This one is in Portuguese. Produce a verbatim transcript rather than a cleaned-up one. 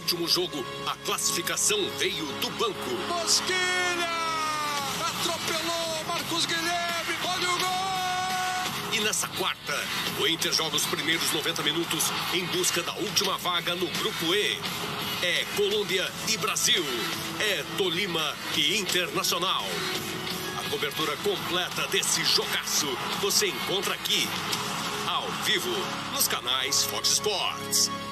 último jogo, a classificação veio do banco. Mosquilha! Atropelou Marcos Guilherme, olha o gol! E nessa quarta, o Inter joga os primeiros noventa minutos em busca da última vaga no Grupo E. É Colômbia e Brasil. É Tolima e Internacional. A cobertura completa desse jogaço você encontra aqui, ao vivo, nos canais Fox Sports.